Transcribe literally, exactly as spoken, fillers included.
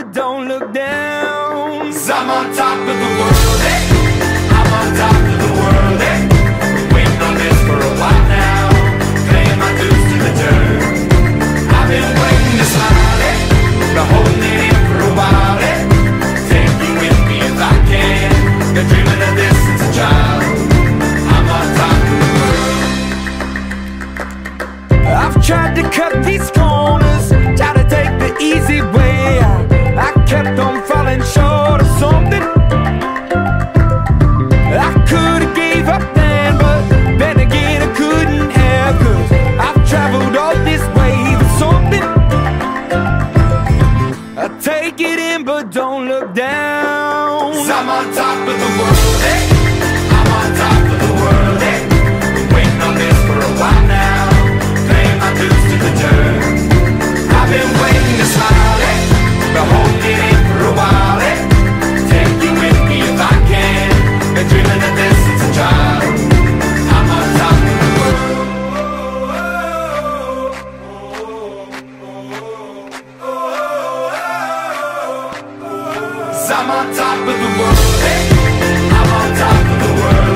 but don't look down. 'Cause I'm on top of the world, hey. I'm on top of the world, hey. Waiting on this for a while now, paying my dues to the dirt. I've been waiting to smile, hey. Been holding it in for a while, hey. Take you with me if I can. Been dreaming of this since a child. I'm on top of the world. I've tried to cut these corners, tried to take the easy way. I, I kept on falling short of something. I could've gave up then, but then again I couldn't have. 'Cause I've traveled all this way for something. I take it in but don't look down. 'Cause I'm on top of the world, hey. I'm on top of the world, hey. Been waiting on this for a while now, paying my dues to the dirt. I've been waiting to smile, hey. Been holding it in for a while, hey. Take you with me if I can. Been dreaming of this since a child. I'm on top of the world. 'Cause I'm on top of the world, hey. I'm on top of the world.